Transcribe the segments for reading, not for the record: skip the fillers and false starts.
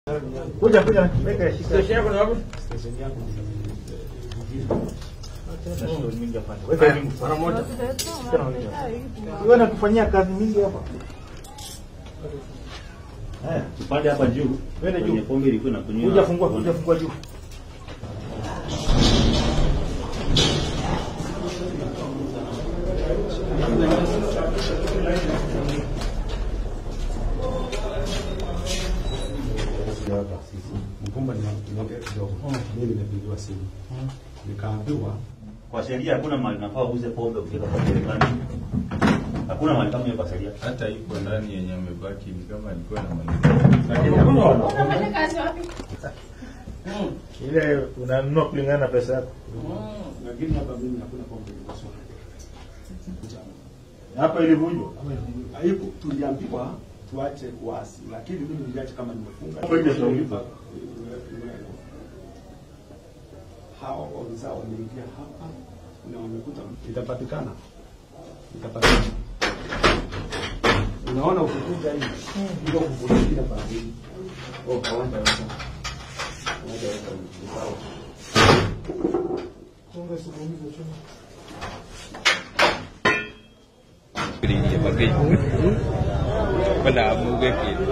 Kuja weka shika. Station yako ni wapi? Station yangu ni mingi hapa. Weka mingi mara moja. Wewe unatufanyia kazi mingi hapa. Tupande hapa juu. Twende juu. Pombe ilikuwa inakunywa. Kuja fungua juu. Mkumba niongea kidogo. Mimi nimepigiwa simu. Nikaambiwa kwa sheria hakuna mahali nafaa uuze pombe kufika kwa serikali. Hakuna mahali kama hiyo kwa sheria. Hata iko ndani yenye amebaki ni kama alikuwa na mali. Lakini unafanya kazi wapi? Ile unanunua kulingana na pesa yako. lakini hapa mimi hakuna pombe kwa soko. Hapa ilivunjwa. Haipo, tuliambiwa tuache kuasi, lakini mimi niliacha kama nimefunga. Hao wenzao wameingia hapa na wamekuta itapatikana. Unaona ukikuja hivi ndio kuvutia pale. Kawaida sasa. Konga sukumizo chuma. Berinya pakai pada muka kita.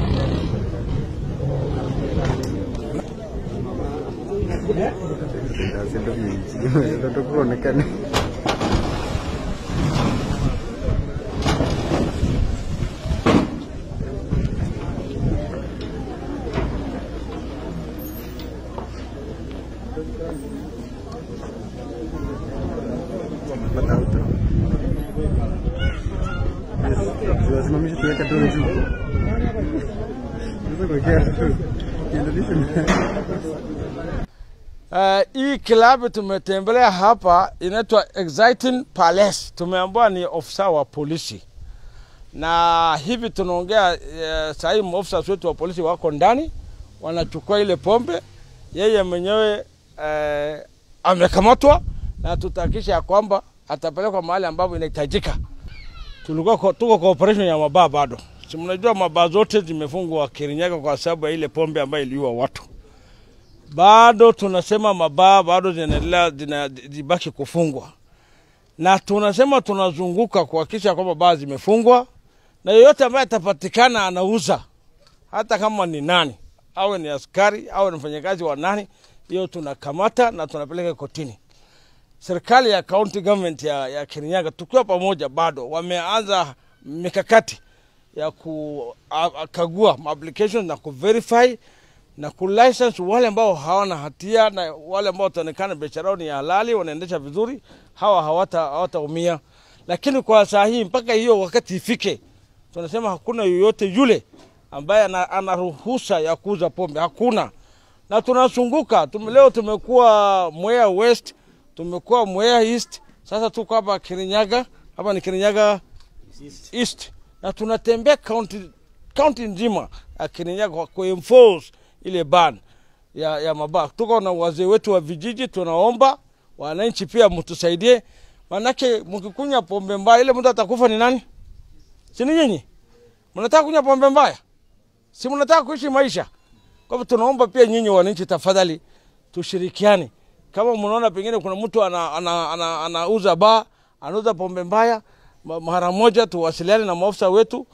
Wasimamishe tuweka tu juu. Hii klabu tumetembelea hapa inaitwa Exciting Palace. Tumeambiwa ni ofisa wa polisi. Na hivi tunaongea sasa hivi maofisa wetu wa polisi wako ndani wanachukua ile pombe. Yeye mwenyewe amekamatwa na tutahakikisha kwamba atapelekwa mahali ambapo inahitajika. Tuko kwa operation ya mabaa bado. Si mnajua mabaa zote zimefungwa Kirinyaga kwa sababu ya ile pombe ambayo iliua watu. Bado tunasema mabaa bado zinaendelea zibaki kufungwa. Na tunasema tunazunguka kuhakikisha kwamba baa zimefungwa na yeyote ambaye atapatikana anauza hata kama ni nani, awe ni askari au ni mfanyakazi wa nani, hiyo tunakamata na tunapeleka kotini. Serikali ya county government ya Kirinyaga tukiwa pamoja bado wameanza mikakati ya kukagua applications na kuverify na kulicense wale ambao hawana hatia na wale ambao wataonekana biashara ni halali wanaendesha vizuri, hawa hawataumia. Lakini kwa saa hii mpaka hiyo wakati ifike, tunasema hakuna yoyote yule ambaye ana ruhusa ya kuuza pombe, hakuna. Na tunazunguka, leo tumekuwa Mwea West, tumekuwa Mwea East, sasa tuko hapa Kirinyaga, hapa ni Kirinyaga East. Na tunatembea county nzima ya Kirinyaga kwa enforce ile ban ya mabaa. Tuko na wazee wetu wa vijiji, tunaomba wananchi pia mtusaidie. Manake mkikunywa pombe mbaya ile mtu atakufa ni nani? Si ni nyinyi? Mnataka kunywa pombe mbaya? Si mnataka kuishi maisha? Kwa hivyo tunaomba pia nyinyi wananchi tafadhali tushirikiane. Kama mnaona pengine kuna mtu anauza baa, anauza pombe mbaya, mara moja tuwasiliane na maafisa wetu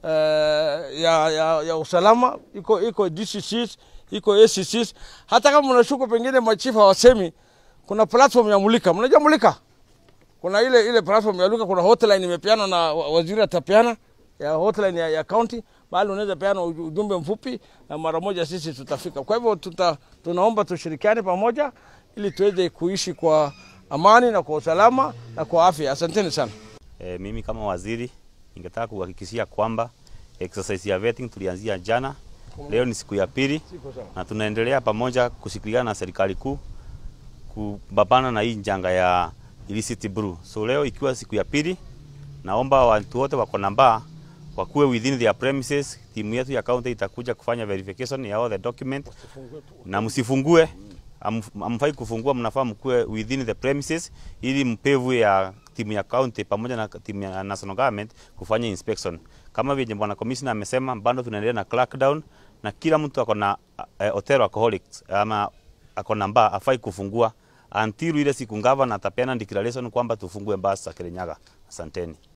ya usalama, iko DCCs, iko ACCs. Hata kama mnashuku pengine machifa hawasemi, kuna platform ya Mulika. Mnajua Mulika? Kuna ile platform ya Mulika, kuna hotline imepeana na waziri atapeana ya hotline ya county, bali unaweza peana ujumbe mfupi na mara moja sisi tutafika. Kwa hivyo tunaomba tushirikiane pamoja ili tuweze kuishi kwa amani na kwa usalama na kwa afya. Asanteni sana. Mimi kama waziri ningetaka kuhakikishia kwamba exercise ya vetting tulianzia jana, leo ni siku ya pili na tunaendelea pamoja kushirikiana na serikali kuu kupambana na hii njanga ya illicit brew. So leo ikiwa siku ya pili, naomba watu wote wako na baa wakuwe within their premises. Timu yetu ya county itakuja kufanya verification ya all the document na msifungue. Amfai kufungua, mnafaa mkuwe within the premises ili mpevu ya timu ya county pamoja na timu ya national government kufanya inspection. Kama vile bwana commissioner amesema, bado tunaendelea na crackdown na kila mtu akona hotel alcoholics ama akona bar afai kufungua until ile siku governor atapeana declaration kwamba tufungue bars za Kirinyaga. Asanteni.